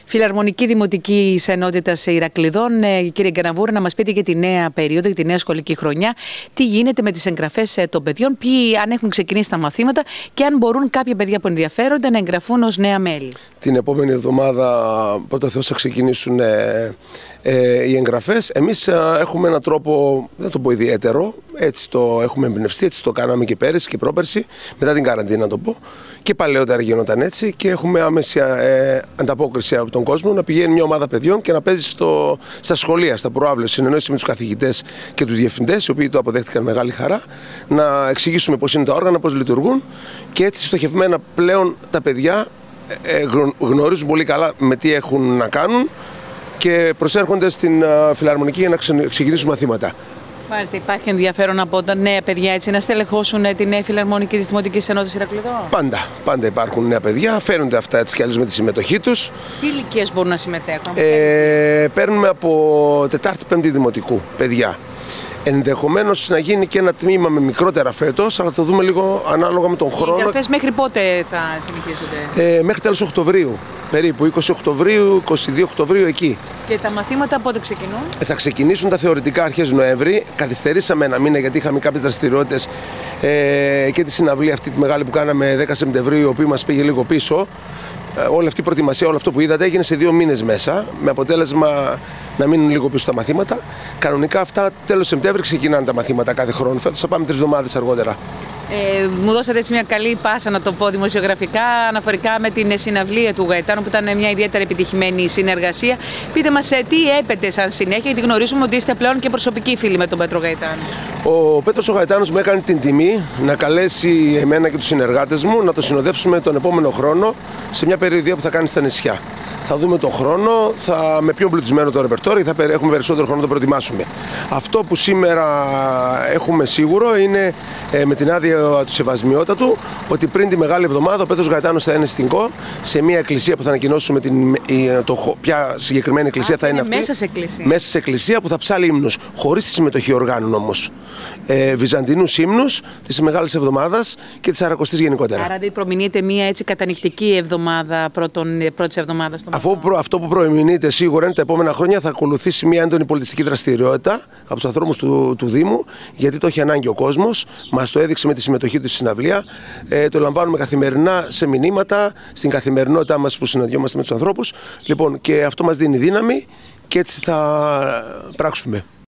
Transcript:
Φιλαρμονική Δημοτική Ενότητα Ηρακλειδών. Κύριε Γκαναβούρα, να μας πείτε για τη νέα περίοδο, για τη νέα σχολική χρονιά, τι γίνεται με τις εγγραφές των παιδιών, ποιοι αν έχουν ξεκινήσει τα μαθήματα και αν μπορούν κάποια παιδιά που ενδιαφέρονται να εγγραφούν ως νέα μέλη. Την επόμενη εβδομάδα, πρώτα Θεός, θα ξεκινήσουν οι εγγραφές. Εμείς έχουμε έναν τρόπο, δεν το πω ιδιαίτερο, έτσι το έχουμε εμπνευστεί, έτσι το κάναμε και πέρυσι και πρόπερσι, μετά την καραντίνα, να το πω. Και παλαιότερα γινόταν έτσι και έχουμε άμεση ανταπόκριση από τον κόσμο να πηγαίνει μια ομάδα παιδιών και να παίζει στα σχολεία, στα προάβλια, συνεννόηση με τους καθηγητές και τους διευθυντές, οι οποίοι το αποδέχτηκαν μεγάλη χαρά, να εξηγήσουμε πώς είναι τα όργανα, πώς λειτουργούν και έτσι στοχευμένα πλέον τα παιδιά γνωρίζουν πολύ καλά με τι έχουν να κάνουν και προσέρχονται στην Φιλαρμονική για να ξεκινήσουν μαθήματα. Μάλιστα, υπάρχει ενδιαφέρον από τα νέα παιδιά έτσι να στελεχώσουν την νέα Φιλαρμονική της Δημοτικής Ενότητας Ηρακλειδών? Πάντα υπάρχουν νέα παιδιά, φαίνονται αυτά έτσι κι αλλιώς με τη συμμετοχή τους. Τι ηλικίες μπορούν να συμμετέχουν? Παίρνουμε από 4η-5η Δημοτικού παιδιά. Ενδεχομένως να γίνει και ένα τμήμα με μικρότερα φέτος, αλλά θα δούμε λίγο ανάλογα με τον χρόνο. Οι εγγραφές μέχρι πότε θα συνεχίζονται? Μέχρι τέλος Οκτωβρίου, περίπου 20 Οκτωβρίου, 22 Οκτωβρίου εκεί. Και τα μαθήματα πότε ξεκινούν? Θα ξεκινήσουν τα θεωρητικά αρχές Νοέμβρη. Καθυστερήσαμε ένα μήνα γιατί είχαμε κάποιες δραστηριότητες και τη συναυλία αυτή τη μεγάλη που κάναμε 10 Σεπτεμβρίου, η οποία μας πήγε λίγο πίσω. Όλη αυτή η προετοιμασία, όλο αυτό που είδατε έγινε σε 2 μήνες μέσα, με αποτέλεσμα να μείνουν λίγο πίσω τα μαθήματα. Κανονικά αυτά τέλος Σεπτέμβρη ξεκινάνε τα μαθήματα κάθε χρόνο. Φέτος θα πάμε 3 εβδομάδες αργότερα. Μου δώσατε έτσι μια καλή πάσα, να το πω δημοσιογραφικά, αναφορικά με την συναυλία του Γαϊτάνου, που ήταν μια ιδιαίτερα επιτυχημένη συνεργασία. Πείτε μας τι έπεται σαν συνέχεια, γιατί γνωρίζουμε ότι είστε πλέον και προσωπικοί φίλοι με τον Πέτρο Γαϊτάνο. Ο Πέτρος ο Γαϊτάνος μου έκανε την τιμή να καλέσει εμένα και τους συνεργάτες μου να το συνοδεύσουμε τον επόμενο χρόνο σε μια περιοδία που θα κάνει στα νησιά. Θα δούμε τον χρόνο, με πιο εμπλουτισμένο το ρεπερτόριο, θα έχουμε περισσότερο χρόνο να το προετοιμάσουμε. Αυτό που σήμερα έχουμε σίγουρο είναι με την άδεια του Σεβασμιότατου ότι πριν τη Μεγάλη Εβδομάδα ο Πέτρος Γαϊτάνος θα είναι στην ΚΟ σε μια εκκλησία που θα ανακοινώσουμε ποια συγκεκριμένη εκκλησία θα είναι αυτή. Μέσα σε εκκλησία. Μέσα σε εκκλησία που θα ψάλει ύμνους, χωρίς τη συμμετοχή οργάνων όμως. Βυζαντινούς ύμνους της Μεγάλης Εβδομάδας και της Σαρακοστής γενικότερα. Άρα δεν προμηνύεται μια έτσι κατανυκτική εβδομάδα πρώτης εβδομάδας? Αυτό που προεμηνείται σίγουρα είναι τα επόμενα χρόνια θα ακολουθήσει μια έντονη πολιτιστική δραστηριότητα από τους ανθρώπους του Δήμου, γιατί το έχει ανάγκη ο κόσμος. Μας το έδειξε με τη συμμετοχή του στη συναυλία. Το λαμβάνουμε καθημερινά σε μηνύματα, στην καθημερινότητά μας που συναντιόμαστε με τους ανθρώπους. Λοιπόν, και αυτό μας δίνει δύναμη και έτσι θα πράξουμε.